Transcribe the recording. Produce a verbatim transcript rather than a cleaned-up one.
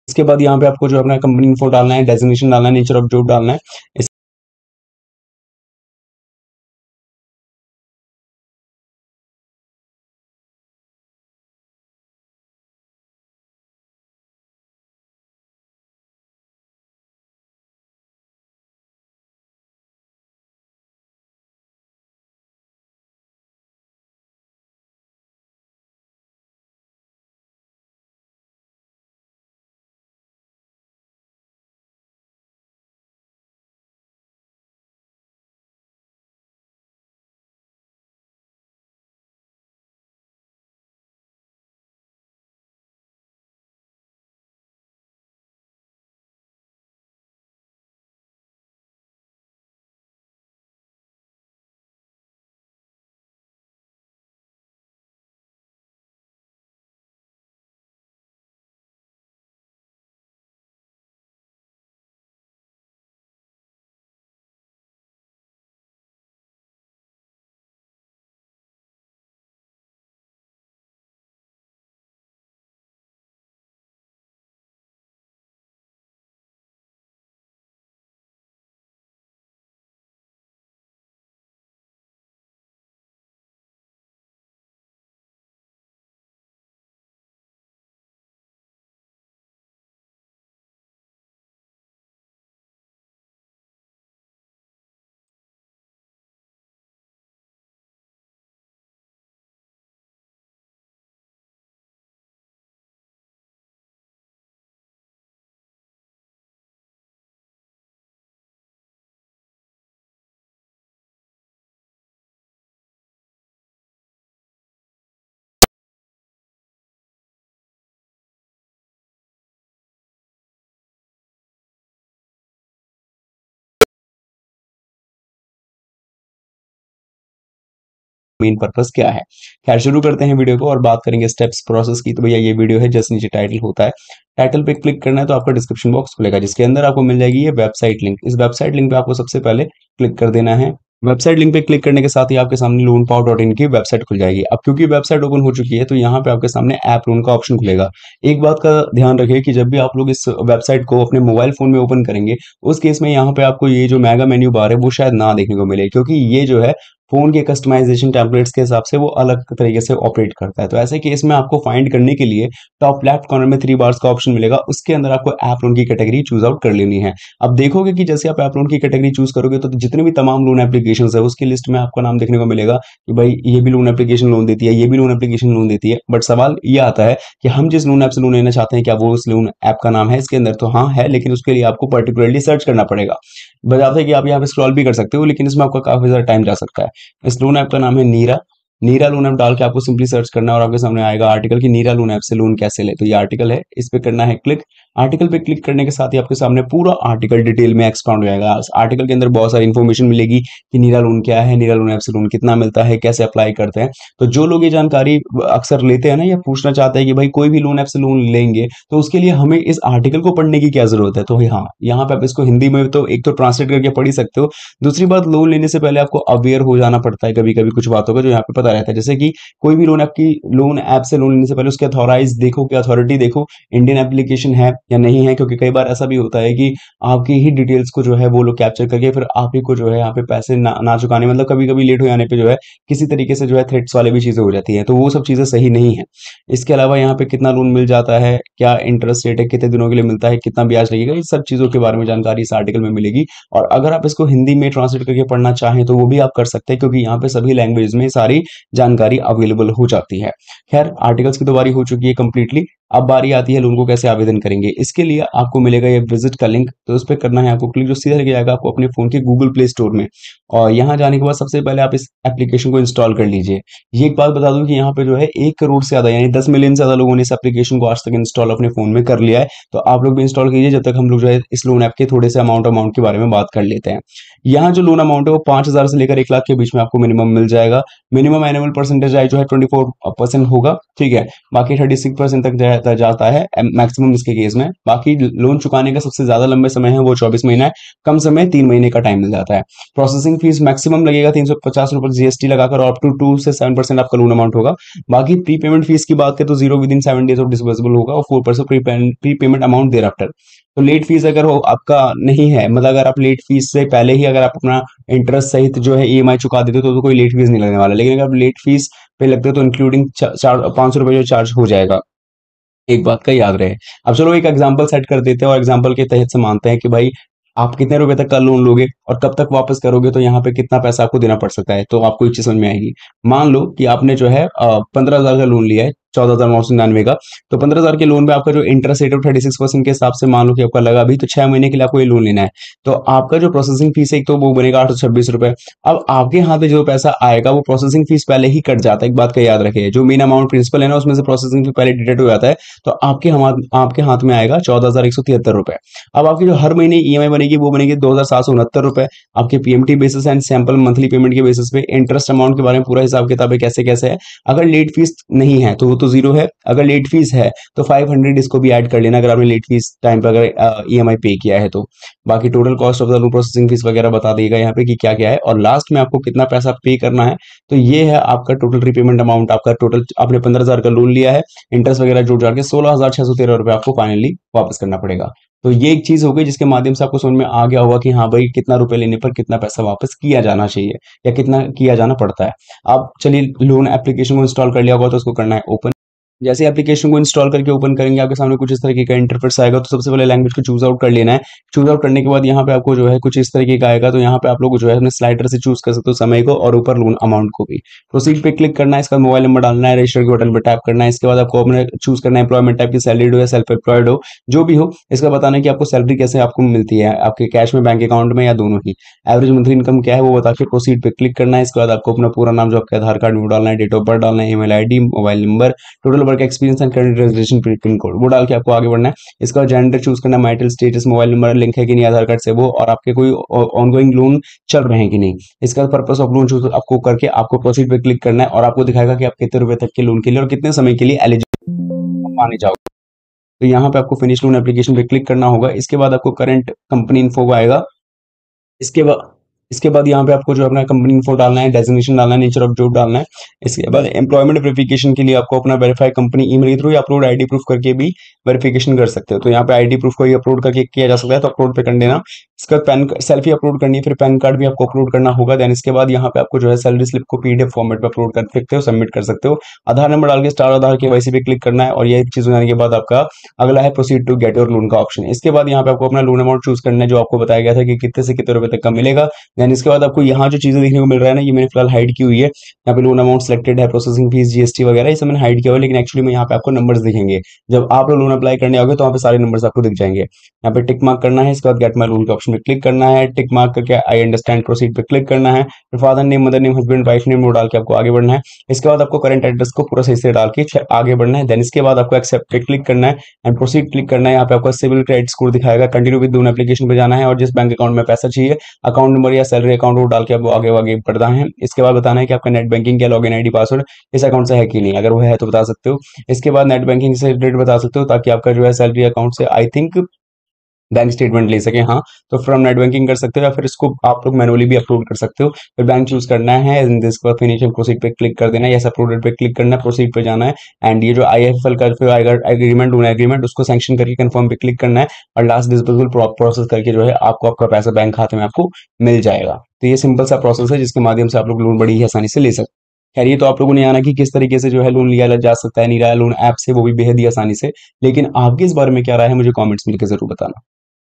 इसके बाद यहाँ पे आपको जो अपना कंपनी इन्फो डालना है, डेजिग्नेशन डालना है, नेचर ऑफ जॉब डालना है। इस मेन पर्पस क्या है। खैर शुरू करते हैं वीडियो को और बात करेंगे स्टेप्स प्रोसेस की। तो भैया ये वीडियो है, जस्ट नीचे टाइटल होता है, टाइटल पे क्लिक करना है तो आपका डिस्क्रिप्शन बॉक्स खुलेगा, जिसके अंदर आपको मिल जाएगी ये वेबसाइट लिंक। इस वेबसाइट लिंक पे आपको सबसे पहले क्लिक कर देना है। वेबसाइट लिंक पे क्लिक करने के साथ ही आपके सामने लोन पाओ डॉट इन की वेबसाइट खुल जाएगी। अब क्योंकि वेबसाइट ओपन हो चुकी है तो यहाँ पे आपके सामने ऐप लोन का ऑप्शन खुलेगा। एक बात का ध्यान रखिए कि जब भी आप लोग इस वेबसाइट को अपने मोबाइल फोन में ओपन करेंगे, उस केस में यहाँ पे आपको ये जो मेगा मेन्यू बार है वो शायद ना देखने को मिले, क्योंकि ये जो है फोन के कस्टमाइजेशन टेम्पलेट्स के हिसाब से वो अलग तरीके से ऑपरेट करता है। तो ऐसे केस में आपको फाइंड करने के लिए टॉप लेफ्ट कॉर्नर में थ्री बार्स का ऑप्शन मिलेगा, उसके अंदर आपको ऐप लोन की कैटेगरी चूज आउट कर लेनी है। अब देखोगे कि जैसे आप ऐप लोन की कैटेगरी चूज करोगे तो जितने भी तमाम लोन एप्लीकेशन है उसकी लिस्ट में आपको नाम देखने को मिलेगा कि भाई ये भी लोन एप्लीकेशन लोन देती है, ये भी लोन एप्लीकेशन लोन देती है। बट सवाल ये आता है कि हम जिस लोन ऐप से लोन लेना चाहते हैं क्या वो उस लोन ऐप का नाम है इसके अंदर? तो हाँ है, लेकिन उसके लिए आपको पर्टिकुलरली सर्च करना पड़ेगा। बताते हैं कि आप यहाँ पे स्क्रॉल भी कर सकते हो, लेकिन इसमें आपका काफी ज्यादा टाइम जा सकता है। इस लोन ऐप का नाम है नीरा। नीरा लोन ऐप डाल के आपको सिंपली सर्च करना है और आपके सामने आएगा आर्टिकल कि नीरा लोन ऐप से लोन कैसे ले। तो ये आर्टिकल है, इस पे करना है क्लिक। आर्टिकल पे क्लिक करने के साथ ही आपके सामने पूरा आर्टिकल डिटेल में एक्सपाउंड हो जाएगा। आर्टिकल के अंदर बहुत सारी इन्फॉर्मेशन मिलेगी कि नीरा लोन क्या है, नीरा लोन ऐप से लोन कितना मिलता है, कैसे अप्लाई करते हैं। तो जो लोग ये जानकारी अक्सर लेते हैं ना या पूछना चाहते हैं कि भाई कोई भी लोन ऐप से लोन लेंगे तो उसके लिए हमें इस आर्टिकल को पढ़ने की क्या जरूरत है, तो हाँ यहाँ पे आप इसको हिंदी में तो एक तो ट्रांसलेट करके पढ़ ही सकते हो। दूसरी बात, लोन लेने से पहले आपको अवेयर हो जाना पड़ता है कभी कभी कुछ बातों का जो यहाँ पे पता रहता है। जैसे कि कोई भी लोन आपकी लोन ऐप से लोन लेने से पहले उसके अथॉराइज देखो कि अथॉरिटी देखो इंडियन एप्लीकेशन है या नहीं है, क्योंकि कई बार ऐसा भी होता है कि आपकी ही डिटेल्स को जो है वो लोग कैप्चर करके फिर आप ही को जो है यहाँ पे पैसे ना, ना चुकाने, मतलब कभी कभी लेट हो जाने पे जो है किसी तरीके से जो है थ्रेट्स वाले भी चीजें हो जाती है, तो वो सब चीजें सही नहीं है। इसके अलावा यहाँ पे कितना लोन मिल जाता है, क्या इंटरेस्ट रेट है, कितने दिनों के लिए मिलता है, कितना ब्याज लगेगा, इस सब चीजों के बारे में जानकारी इस आर्टिकल में मिलेगी। और अगर आप इसको हिंदी में ट्रांसलेट करके पढ़ना चाहें तो वो भी आप कर सकते हैं, क्योंकि यहाँ पे सभी लैंग्वेज में सारी जानकारी अवेलेबल हो जाती है। खैर आर्टिकल्स की तो बारी हो चुकी है कंप्लीटली। अब बारी आती है लोन को कैसे आवेदन करेंगे। इसके लिए आपको मिलेगा ये विजिट का लिंक, तो उस पर करना है आपको क्लिक, जो सीधा लेके जाएगा आपको अपने फोन के गूगल प्ले स्टोर में। और यहाँ जाने के बाद सबसे पहले आप इस एप्लीकेशन को इंस्टॉल कर लीजिए। ये एक बात बता दूं कि यहाँ पे जो है एक करोड़ से ज्यादा यानी दस मिलियन से ज्यादा लोगों ने इस एप्लीकेशन को आज तक इंस्टॉल अपने फोन में कर लिया है। तो आप लोग भी इंस्टॉल कीजिए, जब तक हम लोग जो है इस लोन ऐप के थोड़े से अमाउंट अमाउंट के बारे में बात कर लेते हैं। यहाँ जो लोन अमाउंट है वो पांच हजार से लेकर एक लाख के बीच में आपको मिनिमम मिल जाएगा। मिनिमम एनुअल परसेंटेज जो है ट्वेंटी फोर परसेंट होगा, ठीक है। बाकी थर्टी सिक्स परसेंट तक रहता जाता है मैक्सिमम इसके केस में। बाकी लोन चुकाने का सबसे ज्यादा लंबे समय है वो चौबीस महीना है, कम समय तीन महीने का टाइम मिल जाता है। प्रोसेसिंग फीस मैक्सिमम लगेगा तीन सौ पचास रुपए जीएसटी लगाकर, और अप टू टू से सेवन परसेंट आपका लोन अमाउंट होगा। बाकी प्री पेमेंट फीस की बात करें तो zero within seven days of disbursable होगा, और four percent pre payment amount thereafter. तो लेट फीस अगर हो आपका नहीं है, मतलब अगर आप लेट फीस से पहले ही अगर आप अपना इंटरेस्ट सहित जो है ईएमआई चुका देते हो तो, तो कोई लेट फीस नहीं लगने वाला। लेकिन अगर आप लेट फीस पे लगते हो तो इंक्लूडिंग चार पाँच सौ रुपए जो चार्ज हो जाएगा, एक बात का याद रहे। अब चलो एक एग्जांपल सेट कर देते हैं और एग्जांपल के तहत से मानते हैं कि भाई आप कितने रुपए तक का लोन लोगे और कब तक वापस करोगे, तो यहाँ पे कितना पैसा आपको देना पड़ सकता है, तो आपको एक चीज समझ में आएगी। मान लो कि आपने जो है पंद्रह हजार का लोन लिया है, चौदह हजार नौ सौ निन्यानवे का। तो पंद्रह हजार के लोन पे आपका जो interest rate of thirty six percent के हिसाब से मान लो कि आपका लगा भी, तो छह महीने के लिए आपको ये लोन लेना है। तो आपका जो प्रोसेसिंग फीस है एक तो वो बनेगा आठ सौ छब्बीस रुपए। अब आपके हाथ में जो पैसा आएगा वो प्रोसेसिंग फीस पहले ही कट जाता है, एक बात का याद रखिए। जो मेन अमाउंट प्रिंसिपल है ना उसमें से प्रोसेसिंग फी पहले डिडक्ट हो जाता है, तो आपके हम आपके हाथ में आएगा चौदह हजार एक सौ तिहत्तर रुपए। अब आपकी जो हर महीने ईएमआई बनेगी वो बनेगी दो हजार सात सौ उनहत्तर रुपए। आपके PMT basis and sample monthly payment के बेसिस पे इंटरेस्ट अमाउंट के बारे में पूरा हिसाब किताब है कैसे कैसे है। अगर लेट फीस नहीं है तो वो तो जीरो है, अगर लेट फीस है तो फाइव हंड्रेड इसको भी ऐड कर लेना अगर आपने लेट फीस टाइम पर अगर ईएमआई पे किया है तो। बाकी total cost of the loan processing fees वगैरह बता देगा यहाँ पे कि क्या क्या है, और लास्ट में आपको कितना पैसा पे करना है। तो ये है आपका टोटल रीपेमेंट अमाउंट। आपका टोटल आपने पंद्रह हजार का लोन लिया है, इंटरेस्ट वगैरह जोड़ जाड़ के सोलह हजार छह सौ तेरह रुपए आपको फाइनली वापस करना पड़ेगा। तो ये एक चीज हो गई जिसके माध्यम से आपको समझ में आ गया होगा कि हाँ भाई कितना रुपए लेने पर कितना पैसा वापस किया जाना चाहिए या कितना किया जाना पड़ता है। अब चलिए लोन एप्लीकेशन को इंस्टॉल कर लिया होगा तो उसको करना है ओपन। जैसे एप्लीकेशन को इंस्टॉल करके ओपन करेंगे आपके सामने कुछ इस तरीके का इंटरफेस आएगा। तो सबसे पहले लैंग्वेज को चूज आउट कर लेना है। चूज आउट करने के बाद यहाँ पे आपको जो है कुछ इस तरीके का आएगा। तो यहाँ पे आप लोग जो है अपने स्लाइडर से चूज कर सकते हो समय को और ऊपर लोन अमाउंट को भी। प्रोसीड पे क्लिक करना है, इसका मोबाइल नंबर डालना है, रजिस्टर के बटन पर टैप करना है। इसके बाद आपको अपने चूज करना है एम्प्लॉयमेंट टाइप की, सैलरीड हो या सेल्फ एम्प्लॉयड हो, जो भी हो। इसका बताना है कि आपको सैलरी कैसे आपको मिलती है, आपके कैश में, बैंक अकाउंट में या दोनों ही। एवरेज मंथली इनकम क्या है वो बता के प्रोसीड पे क्लिक करना है। इसके बाद आपको अपना पूरा नाम जो आपके आधार कार्ड में डालना है, डेट ऑफ बर्थ डालना है, email ID, mobile number, total work experience and current residential pin code वो डाल के आपको आगे बढ़ना है। इसका जेंडर चूज करना, marital status, mobile number link है कि नहीं आधार कार्ड से वो, और आपके कोई ऑनगोइंग लोन चल रहे हैं कि नहीं। इसका पर्पस ऑफ लोन चूज आपको करके आपको प्रोसीड पे क्लिक करना है और आपको दिखाएगा कि आप कितने रुपए तक के लोन के लिए और कितने समय के लिए एलिजिबल माने जाओगे। तो यहाँ पे आपको फिनिश लोन एप्लीकेशन पे क्लिक करना होगा। इसके बाद आपको करंट कंपनी इन्फो आएगा। इसके बाद इसके बाद यहाँ पे आपको जो अपना कंपनी इन्फो डालना है, डेजिग्नेशन डालना है, नेचर ऑफ जॉब डालना है। इसके बाद एम्प्लॉयमेंट वेरिफिकेशन के लिए आपको अपना वेरीफाई कंपनी ईमेल के थ्रू या अपलोड आईडी प्रूफ करके भी वेरिफिकेशन कर सकते हो। तो यहाँ पे आईडी प्रूफ को ही अपलोड करके किया जा सकता है, तो अपलोड पे कर देना। इसके बाद पैन सेल्फी अपलोड करनी है, फिर पैन कार्ड भी आपको अपलोड करना होगा। देन इसके बाद यहाँ पे आपको जो है सैलरी स्लिप को पीडीएफ फॉर्मेट पे अपलोड कर सकते हो, सबमिट कर सकते हो। आधार नंबर डाल के स्टार आधार केवाईसी पे क्लिक करना है, और ये चीज हो जाने के बाद आपका अगला है proceed to get your loan का ऑप्शन। इसके बाद यहाँ पे आपको अपना लोन अमाउंट चूज करना है जो आपको बताया गया था कि कितने से कितने रुपए तक का मिलेगा। देन इसके बाद आपको यहाँ जो चीजें देखने को मिल रहा है ना, ये मैंने फिलहाल हाइड की हुई है। यहाँ पे लोन अमाउंट सिलेक्टेड है, प्रोसेसिंग फीस, जीएसटी वगैरह ये सब मैंने हाइड किया हुआ है, लेकिन एक्चुअली में यहाँ पे आपको नंबर्स दिखेंगे। जब आप लोन अप्लाई करने आओगे तो वहाँ पे सारे नंबर्स आपको दिख जाएंगे। यहाँ पे टिक मार्क करना है, इसके बाद गेट माई लोन के ऑप्शन पे क्लिक करना है। टिक मार्क करके आई अंडरस्टैंड प्रोसीड पे क्लिक करना है। फिर father name, mother name, husband wife name वो डाल के आपको आगे बढ़ना है। इसके बाद आपको करंट एड्रेस को पूरा सही से डाल के आगे बढ़ना है। देन इसके बाद आपको एक्सेप्ट पे क्लिक करना है एंड प्रोसीड क्लिक करना है। यहाँ पे आपका सिविल क्रेडिट स्कोर दिखाएगा। कंटिन्यू विद लोन एप्लीकेशन पे जाना है और जिस बैंक अकाउंट में पैसा चाहिए अकाउंट नंबर या सैलरी अकाउंट वो डाल के आपको आगे आगे बढ़ना है। इसके बाद बताना है कि आपका नेट बैंकिंग या लॉगिन आईडी पासवर्ड इस अकाउंट से है कि नहीं, अगर वो है तो बता सकते हो। इसके बाद नेट बैंकिंग से रिलेटेड बता सकते हो ताकि आपका जो है सैलरी अकाउंट से आई थिंक बैंक स्टेटमेंट ले सके। हाँ, तो फ्रॉम नेट बैंकिंग कर सकते हो या फिर इसको आप लोग मैनुअली भी अपलोड कर सकते हो। फिर बैंक चूज करना है, इसके बाद फिनिश एंड प्रोसीड पे क्लिक कर देना है, यस अपलोडेड पे क्लिक करना है, प्रोसीड पे जाना है। एंड ये जो आईएफएल का फिर एग्रीमेंट होना है, एग्रीमेंट उसको सैंक्शन करके कंफर्म पे क्लिक करना है और लास्ट डिस्बर्सल प्रोसेस करके जो है आपको आपका पैसा बैंक खाते में आपको मिल जाएगा। तो ये सिंपल सा प्रोसेस है जिसके माध्यम से आप लोग लोन बड़ी ही आसानी से ले सकते हैं। खैर ये तो आप लोगों ने आना कि किस तरीके से जो है लोन लिया जा सकता है, नहीं रहा लोन ऐप से, वो भी बेहद ही आसानी से। लेकिन आपके इस बारे में क्या राय है मुझे कमेंट्स में लिखकर जरूर बताना।